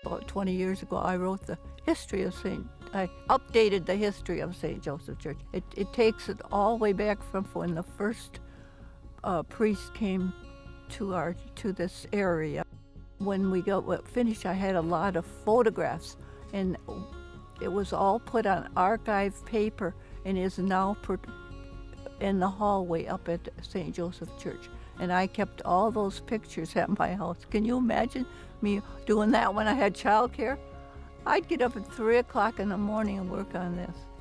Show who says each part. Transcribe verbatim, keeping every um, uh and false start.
Speaker 1: About twenty years ago, I wrote the history of Saint I updated the history of Saint Joseph Church. It, it takes it all the way back from when the first uh, priest came to our to this area. When we got finished, I had a lot of photographs, and it was all put on archive paper and is now put in the hallway up at Saint Joseph Church. And I kept all those pictures at my house. Can you imagine me doing that when I had childcare? I'd get up at three o'clock in the morning and work on this.